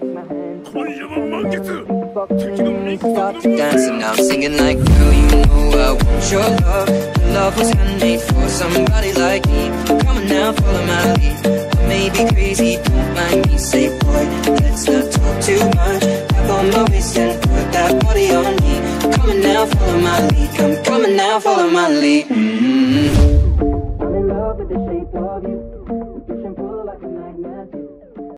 Dancing, now I'm singing like, girl, you know I want your love. Your love was handmade for somebody like me. Come on now, follow my lead. I may be crazy, don't mind me. Say, boy, let's not talk too much. Grab on my waist and put that body on me. Come on now, follow my lead. Come on now, follow my lead. I'm in love with the shape of you. We push and pull like a magnet.